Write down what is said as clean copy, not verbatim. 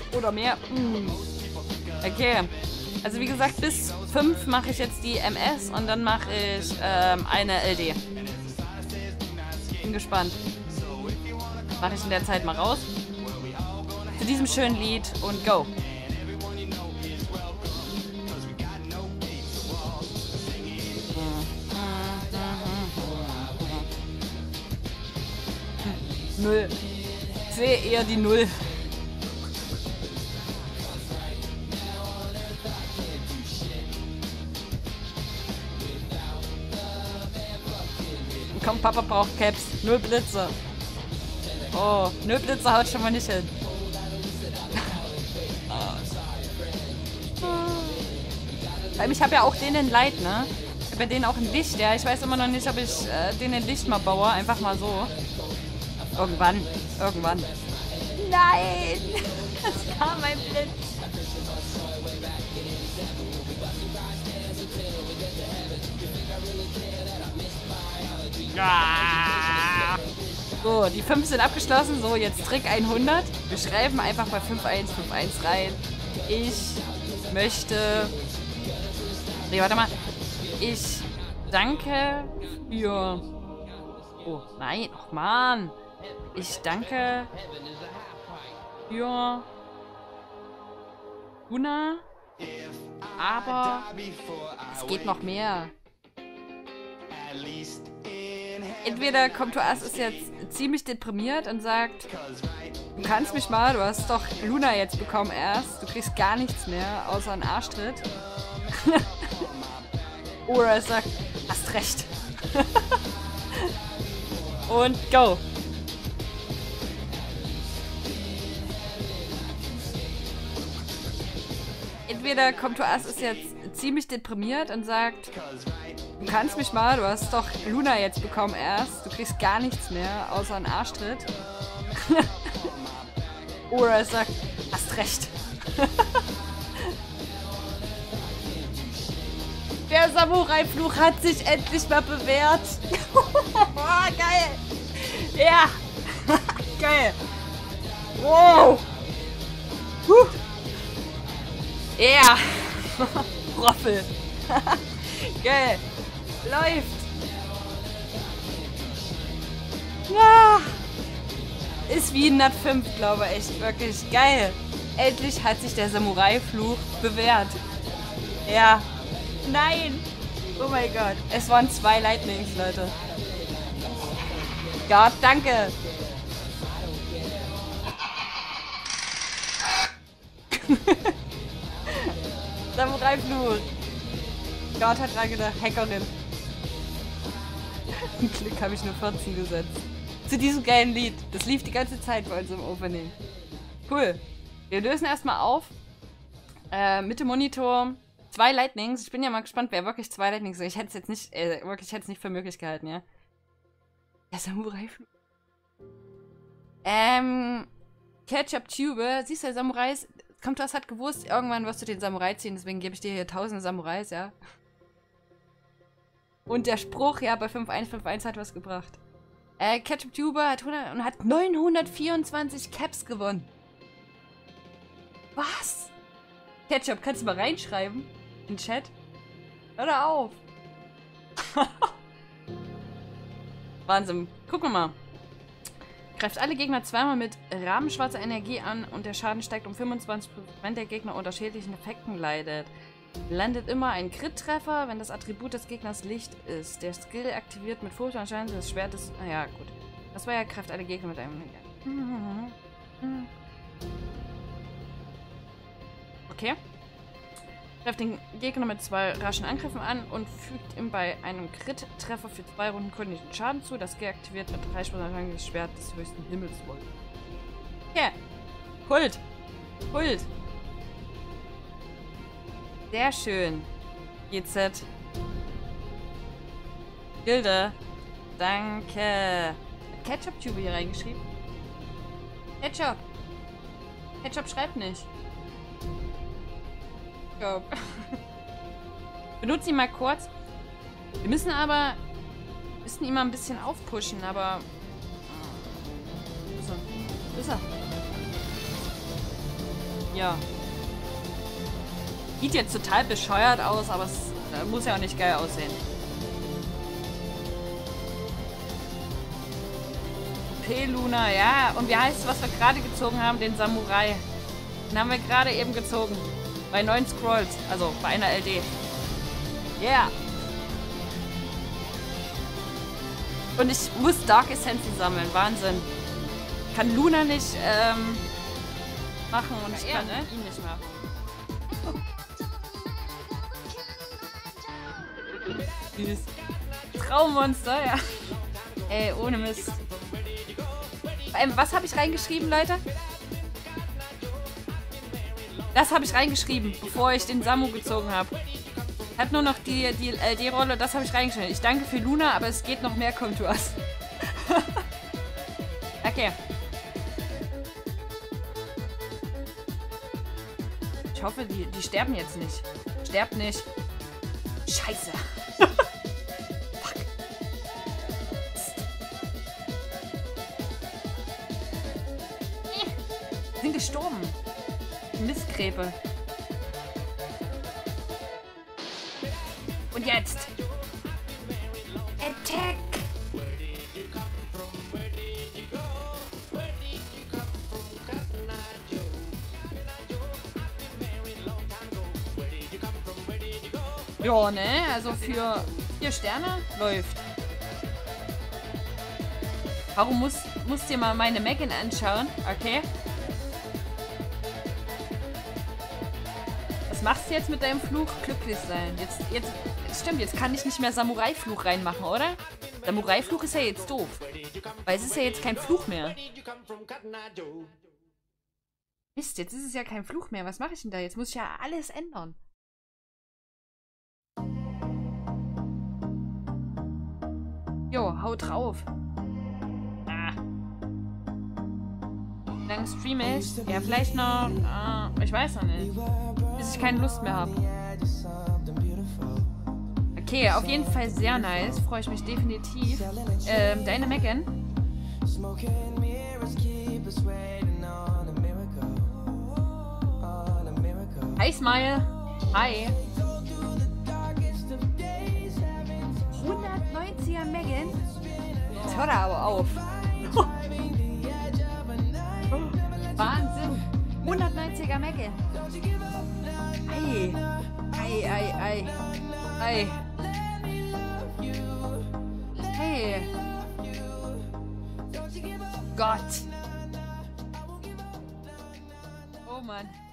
Oder mehr. Okay. Also wie gesagt, bis 5 mache ich jetzt die MS und dann mache ich eine LD. Bin gespannt. Mache ich in der Zeit mal raus. Zu diesem schönen Lied und go. Null. Ich sehe eher die Null. Komm, Papa braucht Caps. Null Blitze. Oh, null Blitze haut schon mal nicht hin. Weil ich habe ja auch den in Light, ne? Ich habe ja den auch in Licht, ja. Ich weiß immer noch nicht, ob ich den in Licht mal baue. Einfach mal so. Irgendwann. Irgendwann. Nein! Das war mein Blitz. Ah. So, die 5 sind abgeschlossen. So, jetzt Trick 100. Wir schreiben einfach bei 5151 rein. Ich möchte... Nee, warte mal. Ich danke für... Oh, nein. Och, Mann. Ich danke für Luna. Aber es geht noch mehr. Entweder Comtoas ist jetzt ziemlich deprimiert und sagt, du kannst mich mal, du hast doch Luna jetzt bekommen erst. Du kriegst gar nichts mehr, außer einen Arschtritt. Oder er sagt, hast recht. Und go. Entweder Comtoas ist jetzt ziemlich deprimiert und sagt, du kannst mich mal, du hast doch Luna jetzt bekommen erst. Du kriegst gar nichts mehr, außer einen Arschtritt. Oder er sagt, hast recht. Der Samurai-Fluch hat sich endlich mal bewährt. Oh, geil. Ja. Geil. Wow. Ja. Yeah. Roffel. Geil. Läuft. Ja. Ist wie ein Nat 5, glaube ich. Echt wirklich geil. Endlich hat sich der Samurai-Fluch bewährt. Ja. Nein. Oh mein Gott. Es waren 2 Lightnings, Leute. Gott, danke. Samurai-Fluch. Gott hat dran gedacht. Hackerin. Ein Glück habe ich nur 14 gesetzt. Zu diesem geilen Lied. Das lief die ganze Zeit bei uns im Opening. Cool. Wir lösen erstmal auf. Mitte Monitor. 2 Lightnings. Ich bin ja mal gespannt, wer wirklich 2 Lightnings ist. Ich hätte es jetzt nicht, wirklich hätte es nicht für möglich gehalten, ja. Der Samurai-Fluch. Ketchup Tube. Siehst du, der Samurais. Comtoas hat gewusst, irgendwann wirst du den Samurai ziehen, deswegen gebe ich dir hier 1000 Samurais, ja. Und der Spruch, ja, bei 5151 hat was gebracht. Ketchup Tube hat 100 und hat 924 Caps gewonnen. Was? Ketchup, kannst du mal reinschreiben? In den Chat? Hör da auf. Wahnsinn. Gucken wir mal. Greift alle Gegner zweimal mit rahmenschwarzer Energie an und der Schaden steigt um 25%, wenn der Gegner unter schädlichen Effekten leidet. Landet immer ein Crit-Treffer, wenn das Attribut des Gegners Licht ist. Der Skill aktiviert mit Furcht und Chance des Schwertes. Naja, gut. Das war ja Greift alle Gegner mit einem... Okay. Greift den Gegner mit 2 raschen Angriffen an und fügt ihm bei einem Crit-Treffer für 2 Runden königlichen Schaden zu. Das Skill aktiviert mit 3 Spuren des Schwert des höchsten Himmels. Okay. Kult. Kult. Sehr schön. GZ. Gilde. Danke. Ketchup-Tube hier reingeschrieben. Ketchup. Ketchup schreibt nicht. Benutze ihn mal kurz. Wir müssen aber... müssen ihn mal ein bisschen aufpushen, aber... Wo ist er? Ja. Sieht jetzt total bescheuert aus, aber es muss ja auch nicht geil aussehen. P-Luna, ja. Und wie heißt es, was wir gerade gezogen haben? Den Samurai. Den haben wir gerade eben gezogen. Bei 9 Scrolls. Also bei einer LD. Yeah. Und ich muss Dark Essenzen sammeln. Wahnsinn. Kann Luna nicht machen und ich kann ihn nicht machen. Süß. Traummonster, ja. Ey, ohne Mist. Was habe ich reingeschrieben, Leute? Das habe ich reingeschrieben, bevor ich den Samu gezogen habe. Hat nur noch die LD-Rolle, das habe ich reingeschrieben. Ich danke für Luna, aber es geht noch mehr Contours. Okay. Ich hoffe, die sterben jetzt nicht. Sterbt nicht. Scheiße. Fuck. Die sind gestorben. Mistkräbe. Und jetzt. Attack. Ja, ne? Also für 4 Sterne läuft. Warum musst dir mal meine Megan anschauen? Okay. Was machst du jetzt mit deinem Fluch? Glücklich sein. Jetzt stimmt, jetzt kann ich nicht mehr Samurai-Fluch reinmachen, oder? Samurai-Fluch ist ja jetzt doof. Weil es ist ja jetzt kein Fluch mehr. Mist, jetzt ist es ja kein Fluch mehr. Was mache ich denn da? Jetzt muss ich ja alles ändern. Jo, haut drauf. Ah. Wie lange streame ich? Ja, vielleicht noch, ich weiß noch nicht. Bis ich keine Lust mehr habe. Okay, auf jeden Fall sehr nice. Freue ich mich definitiv. Deine Megan. Hi, Smile. Hi. 190er Megan? Jetzt hört er aber auf. Wahnsinn. 190er Megan. Ei. Ei, ei, ei. Ei. Hey. Gott. Oh Mann.